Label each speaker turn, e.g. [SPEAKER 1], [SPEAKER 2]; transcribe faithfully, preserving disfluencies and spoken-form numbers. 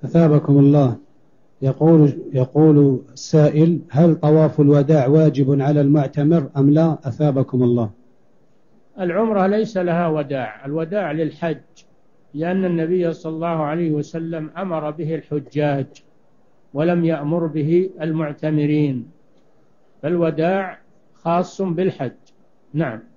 [SPEAKER 1] أثابكم الله. يقول يقول السائل: هل طواف الوداع واجب على المعتمر أم لا؟ أثابكم الله.
[SPEAKER 2] العمرة ليس لها وداع، الوداع للحج، لأن النبي صلى الله عليه وسلم أمر به الحجاج ولم يأمر به المعتمرين، فالوداع خاص بالحج. نعم.